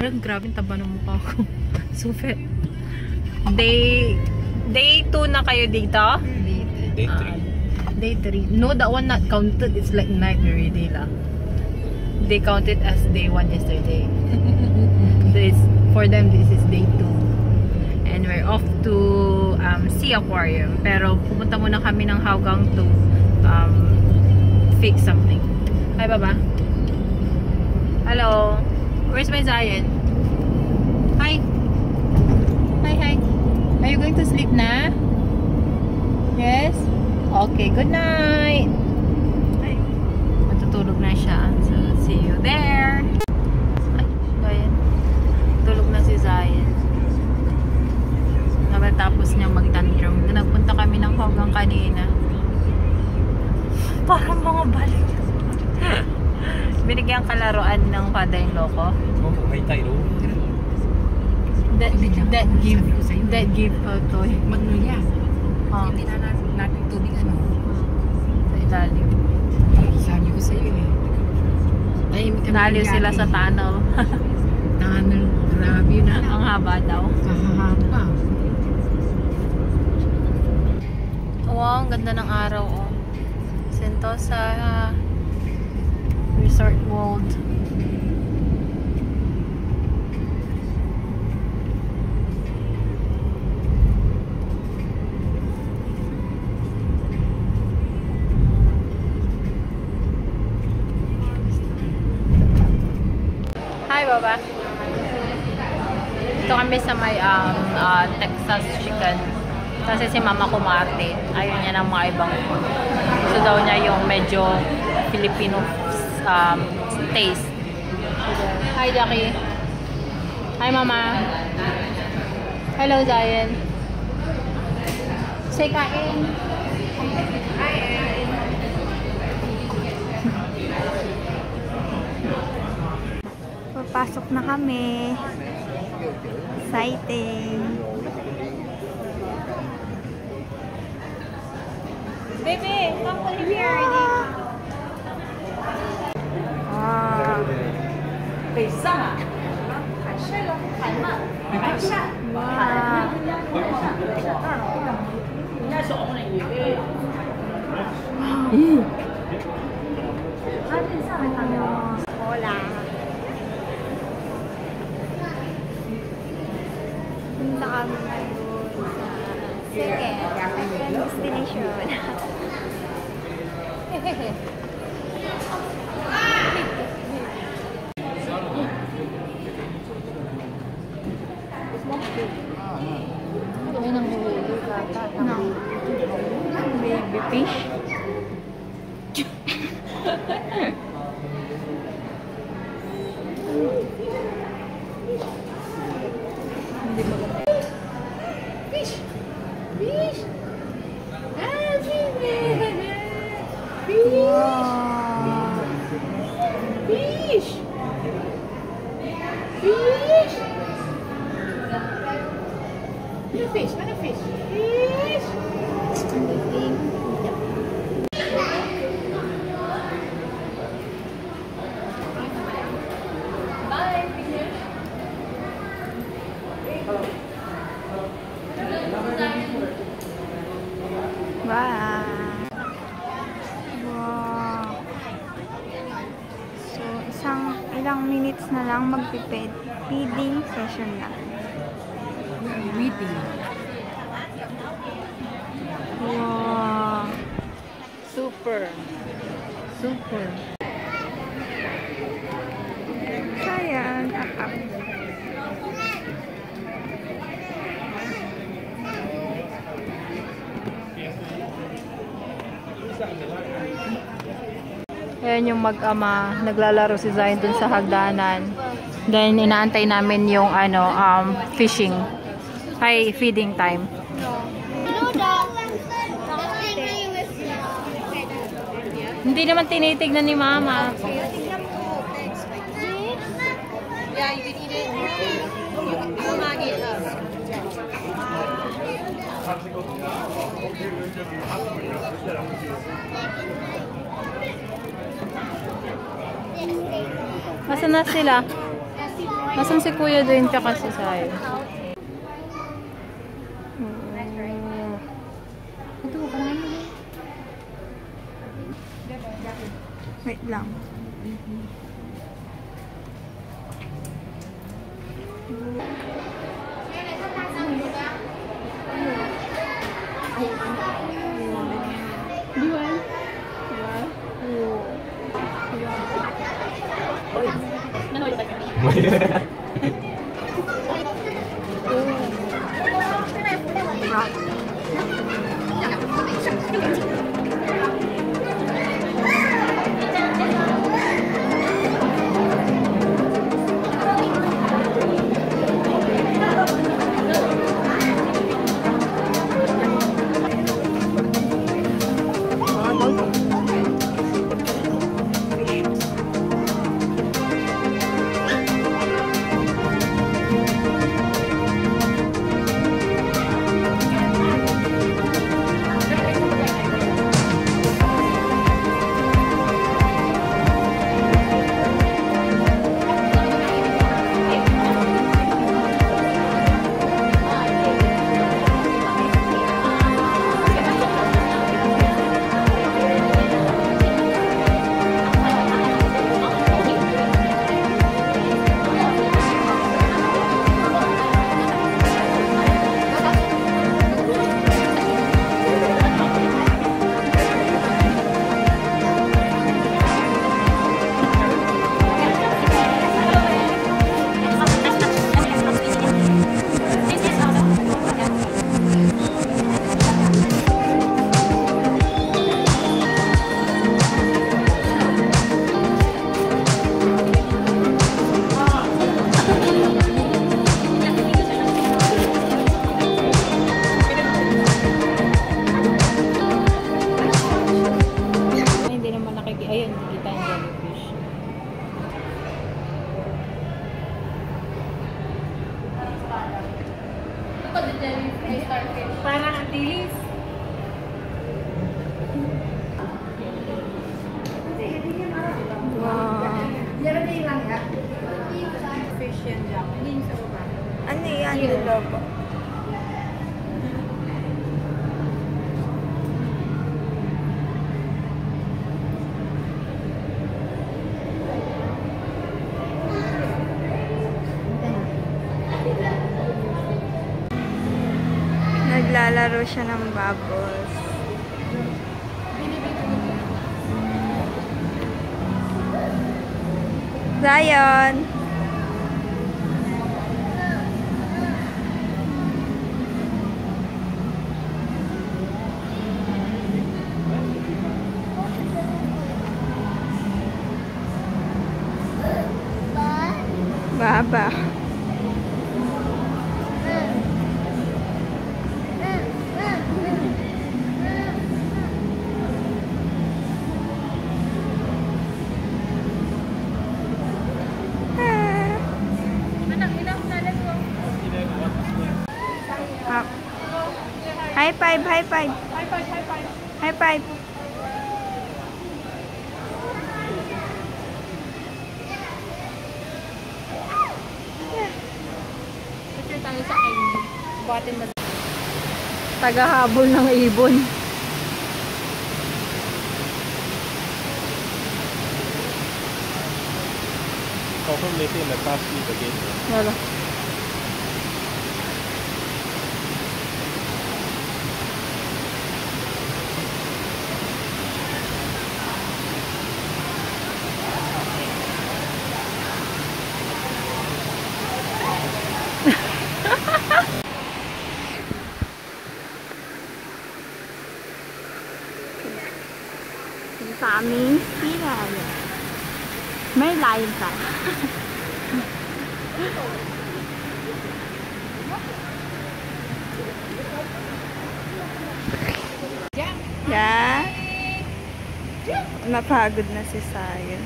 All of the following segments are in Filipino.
Parang grabe taba ng mukha ko. Super. Day 2 na kayo dito? Day 3. Day 3. No, that one not counted. It's like night already lah. They count it as day 1 yesterday. For them, this is day 2. And we're off to Sea Aquarium. Pero pumunta muna kami ng Hougang to fix something. Hi, Baba. Hello. Where's my Zion? Hi. Hi. Are you going to sleep na? Yes? Okay, good night. Matutulog na siya. So, see you there. Ay, Zion. Tulog na si Zion. Tapos niya mag-tantrum. Nagpunta kami ng Hougang kanina. Parang mga balik. Binigyan kalaruan ng father-in-law ko. That give a toy. Magnolia. Hindi na natin tubig ano. Sa ilalim. Sabi ko sa iyo eh. Naliw sila sa tunnel. Tunnel. Grabe na. Ang haba daw. Kahaba. Wow, ang ganda ng araw oh. Sentosa Resort World. Hi, Baba. Ito kami sa may Texas chicken. Kasi si mama kumarte. Ayaw niya ng mga ibang food. Gusto daw niya yung medyo Filipino taste. Hi, Jackie. Hi, Mama. Hello, Zion. Say kain. Papasok na kami. Exciting. Baby, come over here already. Wow. Hola. Punta kami sa second destination. No. Baby fish. Fish. Fish. Wow. Fish. Fish. Ano fish? Ano fish? Fish. Bye, fish. Bye. Ilang minutes na lang feeding session na. Feeding. Wow. Super. Sayang. Akap. Ayan yung mag-ama, naglalaro si Zion dun sa hagdanan. Then inaantay namin yung fishing. Feeding time. Hindi naman tinitignan ni Mama. Yeah, you can eat it. You might eat it. Nasaan na sila? Asan si Kuya din tsaka si Sayo? Wait lang. Parang antilis. Wow. Fish yan dyan. Hindi yung sa baba. Ano yan? Lobo. Naglalaro siya ng bubbles. Zion! Baba. High five, high five. High five, high five. High five. Picture tayo sa Amy. Buhatin mo. Tagahabol ng ibon. Confirm later in the class sleep again. Wala. Sa aming sila. May live ka. Yeah. Napagod na si Sayon.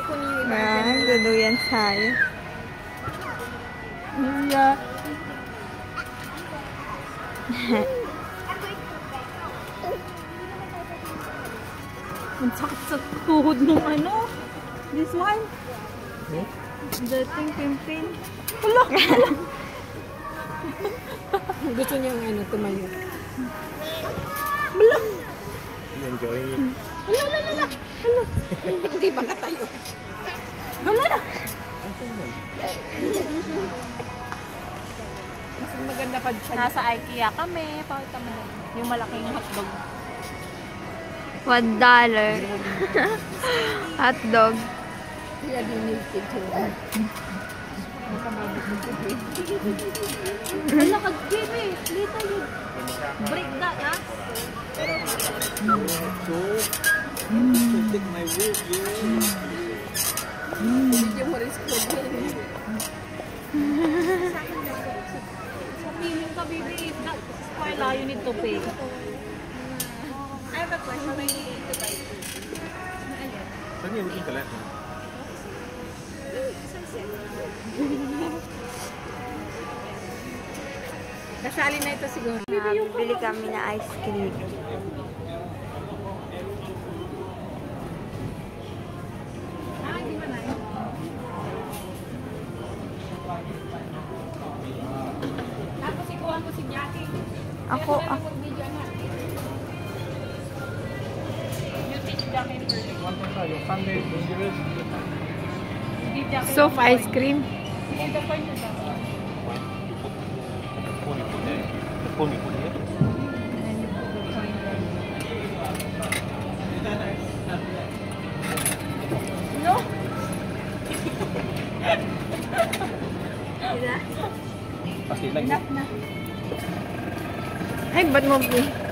kukunin yung iba. Yan, duduyan tayo. Yeah. Ang sakit sa tuhod nung ano. This one. Dating pimpin. Gusto niya ano, tumayo. You enjoying it? Hindi ba katayo? Mas maganda pa siya. Nasa IKEA kami. Pakita mo na. Yung malaking hotdog. $1. Hotdog. Kaya din yung picture. Wala ka, Jimmy. Dito yun. Break that, ha? Take my wood, Yung maris ko din. Sabihin ka, baby. Carla, you need to pay. I have a question. How many to buy? Saan yung internet? Kasali na ito siguro. Bili kami na ice cream. Tapos ikuha ko si Jackie. Ako. You teach Jackie first. Yung Sunday, dangerous. Give Jackie Soft ice cream. Give the point to Jackie. Puni. No? Pasti lagi. Ay, ba't mo